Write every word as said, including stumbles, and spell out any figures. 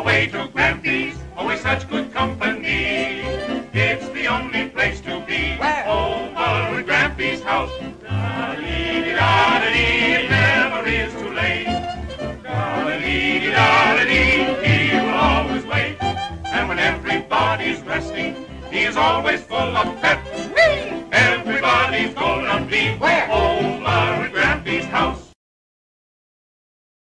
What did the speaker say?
away to Grampy's, always such good company. It's the only place to be. Where? Over at Grampy's house. Da-dee-dee-da-dee, it never is too late. Da-dee-dee-da-dee, he will always wait. And when everybody's resting, he is always full of pep. Everybody's gonna be Where? over